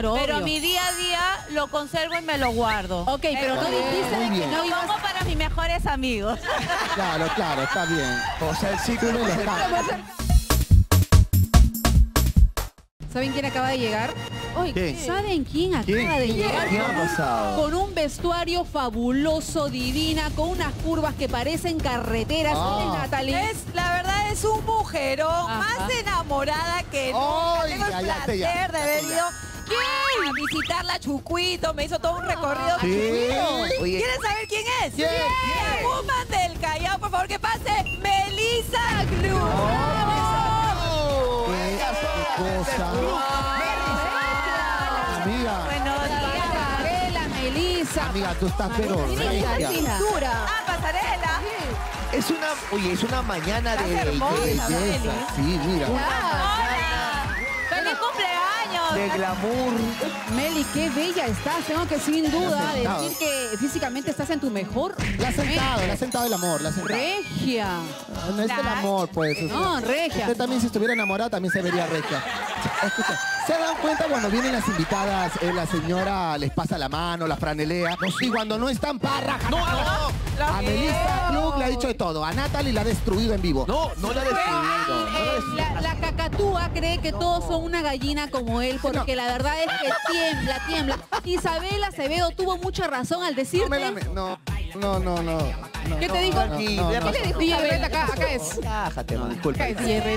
Claro, Pero obvio. mi día a día lo conservo y me lo guardo. Ok, pero no dijiste de que no ibas... Como para mis mejores amigos. Claro, claro, está bien. O sea, el ciclo Tú me lo sabes. ¿Saben quién acaba de llegar? Oye, ¿Quién? ¿saben quién acaba ¿Quién? de llegar? ¿Qué ha pasado? Con un vestuario fabuloso, divina, con unas curvas que parecen carreteras. ¿Quién es Natalie? La verdad es un mujerón, Ajá. más enamorada que nunca. Ay, Tengo el ya, placer ya, de haber ido a visitar la Chucuito, me hizo todo un recorrido. Sí. Oye, ¿Quieren saber quién es? ¿Quién? La woman del Callao, por favor, que pase, Melissa Glue. Qué cosa. Amiga, Pasarela, Melissa. amiga, tú estás pero regia. Ah, pasarela. es una mañana de Estás hermosa, belleza, Belleza. Sí, mira. ¡Feliz cumpleaños! de glamour. Meli, qué bella estás. Tengo que sin duda sentado. decir que físicamente estás en tu mejor La ha sentado el amor, la ha sentado. regia. No es el amor, pues. o sea, No, regia. Usted también, si estuviera enamorada, también se vería regia. Escucha, ¿se dan cuenta cuando vienen las invitadas, la señora les pasa la mano, la franelea? Y cuando no están parra, a Melissa Klug le ha dicho de todo. A Natalie la ha destruido en vivo. No la he destruido. La cacatúa cree que todos son una gallina como él, porque la verdad es que tiembla. Isabel Acevedo tuvo mucha razón al decirte... No. ¿Qué te dijo? No, ¿Qué no, le no. dijo? Isabel, acá es. Bájate, no, disculpa. Acá es Isabel.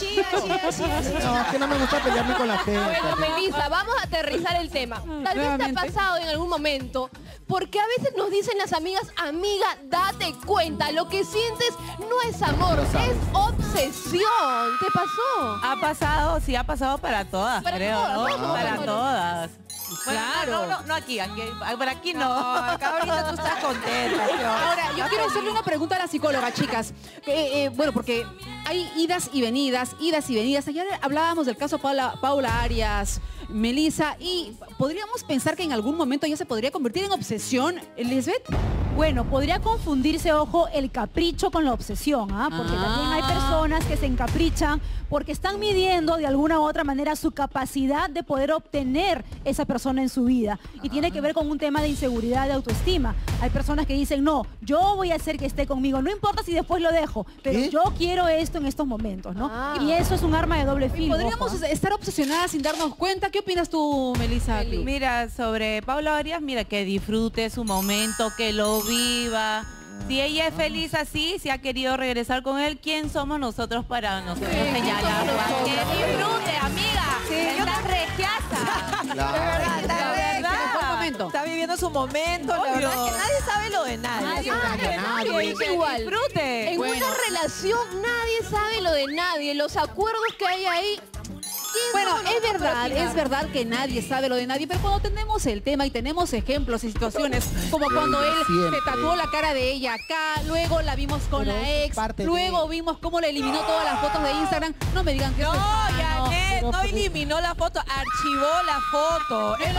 No, es que no me gusta pelearme con la gente. Bueno, Melissa, vamos a aterrizar el tema. Tal vez te ha Nuevamente. pasado en algún momento, porque a veces nos dicen las amigas, amiga, date cuenta, lo que sientes no es amor, Lo sabes. es obsesión. ¿Te pasó? Ha pasado, sí, ha pasado para todas, Para creo, todas, ¿no? ¿no? Para Bueno. todas. Bueno, Claro. no aquí, por aquí No, no. acá ahorita tú estás contenta. Ahora, yo quiero hacerle una pregunta a la psicóloga, chicas. Bueno, porque hay idas y venidas. Ayer hablábamos del caso Paula Arias, Melissa, y podríamos pensar que en algún momento ya se podría convertir en obsesión, Lisbeth. Bueno, podría confundirse, ojo, el capricho con la obsesión, ¿ah? Porque también hay personas que se encaprichan porque están midiendo de alguna u otra manera su capacidad de poder obtener esa persona en su vida. Y tiene que ver con un tema de inseguridad, de autoestima. Hay personas que dicen, no, yo voy a hacer que esté conmigo, no importa si después lo dejo, pero ¿Qué? yo quiero esto en estos momentos, ¿no? Ah. Y eso es un arma de doble filo. Podríamos ojo, ¿ah? estar obsesionadas sin darnos cuenta. ¿Qué opinas tú, Melissa? Mira, sobre Paula Arias, mira, que disfrute su momento, que lo viva. Si ella es feliz así, si ha querido regresar con él, ¿quién somos nosotros para nosotros señalarla? Que disfrute, amiga. Estás regiasa. Claro. Está En mejor momento. Está viviendo su momento. La verdad es que nadie sabe lo de nadie. Nadie. Igual. Disfrute. En una relación nadie sabe lo de nadie, los acuerdos que hay ahí. Bueno, ¿quién somos es nosotros para opinar? es verdad que nadie sabe lo de nadie, pero cuando tenemos el tema y tenemos ejemplos y situaciones, como cuando él Siempre. se tatuó la cara de ella acá, luego la vimos con Pero la eso es ex, parte luego de- vimos cómo le eliminó todas las fotos de Instagram, no me digan que No, eso es sano. Janet, no eliminó la foto, archivó la foto. Pero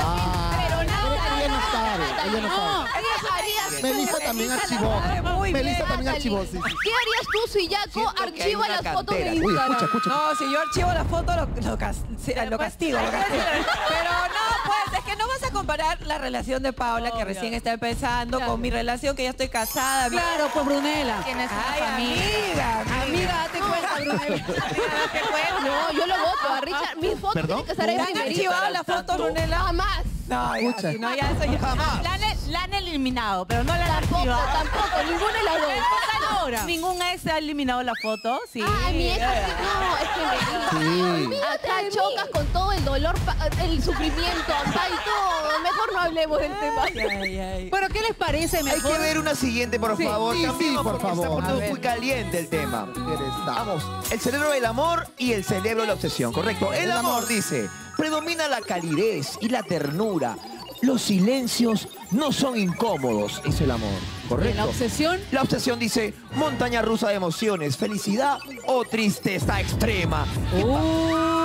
Ella no sabe, ella no sabe. ¿qué harías? Melissa también archivó. Muy bien, Melissa también Natalie, archivó, sí. ¿Qué harías tú si Yaco Siento que hay archiva una las fotos de cantera. Uy, Instagram? escucha. No, si yo archivo la foto, lo castigo. Pero no, pues, es que no vas a comparar la relación de Paula, que recién está empezando, con mi relación, que ya estoy casada. Claro, pues Brunella. Tienes una Ay, familia. amiga. Date cuenta, Brunella. No, yo lo voto a Richard. Mis fotos ¿Perdón? tienen que estar en ¿Te han primerito. archivado la foto, Brunella? Jamás. No, ya, Escucha. si no, ya eso ya. La han eliminado, pero no la han Tampoco, archivado. tampoco, ninguna de las dos. Ningún ex ha eliminado la foto, sí. Ay, mi ex, no, es que Sí. acá chocas con todo el dolor, el sufrimiento, acá y todo. Mejor no hablemos del tema. Bueno, ¿qué les parece Hay mejor? que ver una siguiente, por favor. sí, Cambiemos por porque favor. está A poniendo ver. muy caliente el tema. Interesante. Vamos, el cerebro del amor y el cerebro de la obsesión, ¿correcto? El amor, dice, predomina la calidez y la ternura. Los silencios no son incómodos, es el amor, ¿correcto? La obsesión. La obsesión dice, montaña rusa de emociones, felicidad o tristeza extrema. Uy.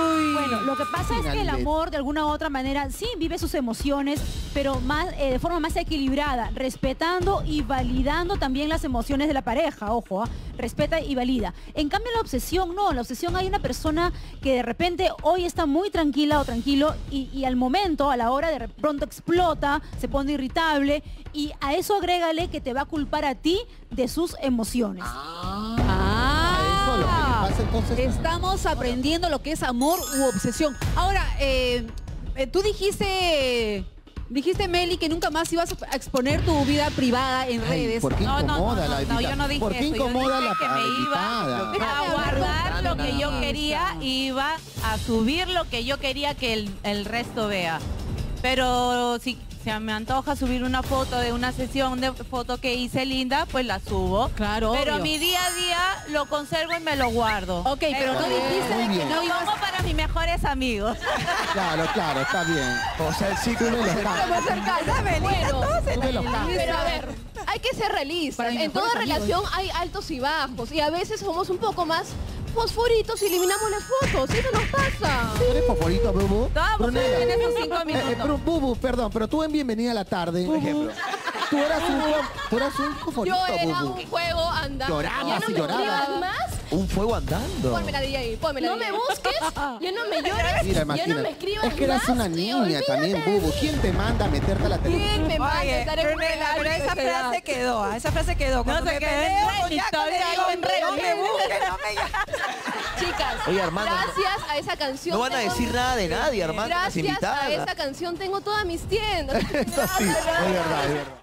Bueno, lo que pasa es que el amor, de alguna u otra manera, sí vive sus emociones, pero más de forma más equilibrada, respetando y validando también las emociones de la pareja, ojo, respeta y valida. En cambio, la obsesión no, en la obsesión hay una persona que de repente hoy está muy tranquila o tranquilo y al momento, a la hora de pronto explota, se pone irritable y a eso agrégale que te va a culpar a ti de sus emociones. Eso es lo que le pasa entonces. Estamos aprendiendo lo que es amor u obsesión. Ahora, tú dijiste, Meli, que nunca más ibas a exponer tu vida privada en redes. ¿Por qué incomoda la no, yo no dije ¿Por qué eso. incomoda Yo dije la que me invitada? iba a guardar lo que yo quería, iba a subir lo que yo quería que el resto vea. Pero si se me antoja subir una foto de una sesión de foto que hice linda, pues la subo. Claro, pero obvio. mi día a día lo conservo y me lo guardo. Ok, pero no dijiste Muy de que bien. no ibas Como para mis mejores amigos. Claro, está bien. O sea, el ciclo Sube no los se cambios. Bueno, Sube los cambios. pero a ver, hay que ser realistas. Para mis En toda mejores relación hay altos y bajos. Y a veces somos un poco más fosforitos y eliminamos las fotos. Eso nos pasa. ¿Tú eres favorito, Bubu? Vamos, Brunella. en esos 5 minutos. Bubu, perdón, pero tú en Bienvenida a la Tarde, por ejemplo, tú eras un favorito, Yo era Bubu. un juego andando. Llorabas ¿Ya no y me llorabas. escribas más? Un fuego andando. Pónmela DJ, pónmela. No me busques, ya no me llores, Mira, ya imagínate. no me escribas Es que eras más, una y niña olvídate también, de Bubu. mí. ¿Quién te manda a meterte a la televisión? ¿Quién me manda a Oye, estar en un Brunella, pero reality esa de esa edad? frase quedó, esa frase quedó. Cuando se me quedó peleo en con Reddit, Jaco, le todavía digo, en Reddit. no me busques, no me llames. Chicas, Oye, Armando, gracias a esa canción. No van a tengo decir nada de nadie, Armando. las Gracias a invitadas. esa canción tengo todas mis tiendas. Eso sí, es verdad, es verdad.